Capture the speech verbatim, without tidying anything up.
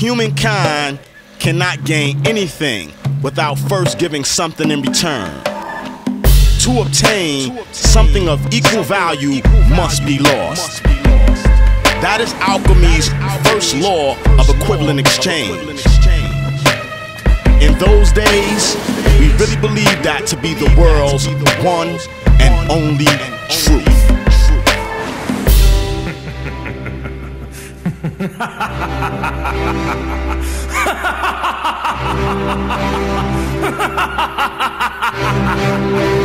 Humankind cannot gain anything without first giving something in return. To obtain something of equal value must be lost. That is alchemy's first law of equivalent exchange. In those days, we really believed that to be the world's one and only truth. Ha